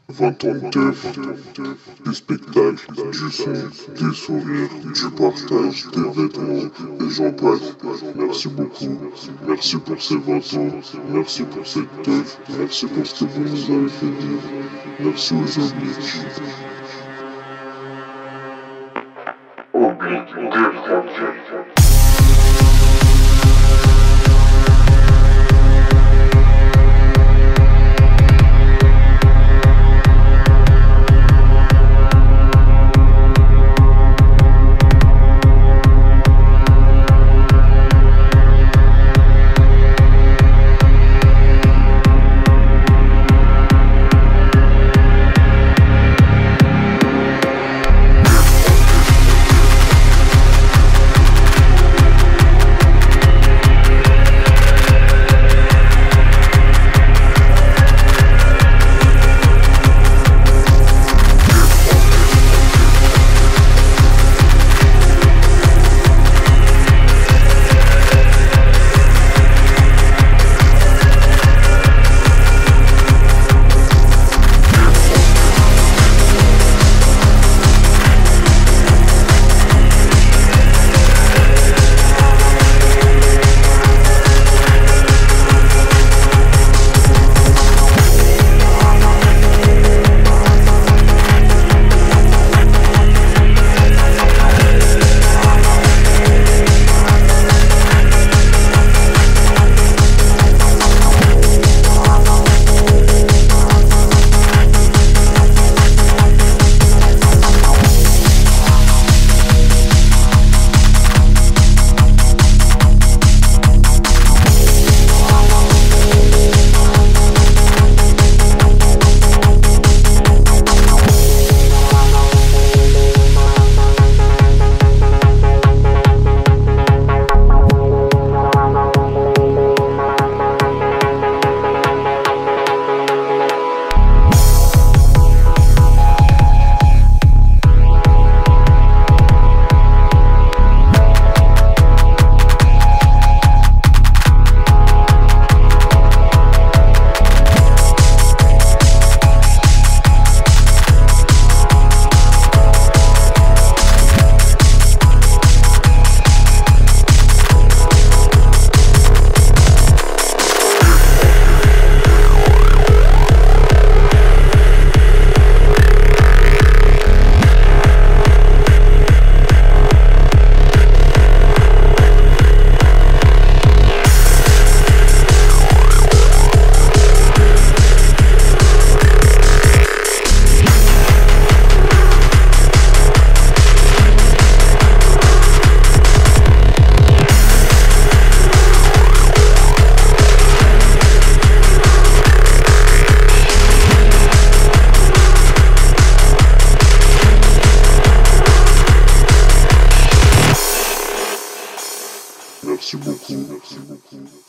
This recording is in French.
20 ans de teuf, des spectacles, du son, des sourires, du partage, des vêtements, et j'en passe. Merci beaucoup, merci pour ces 20 ans, merci pour cette teuf, merci pour ce que vous nous avez fait vivre, merci aux obliques. Oblique de Merci beaucoup.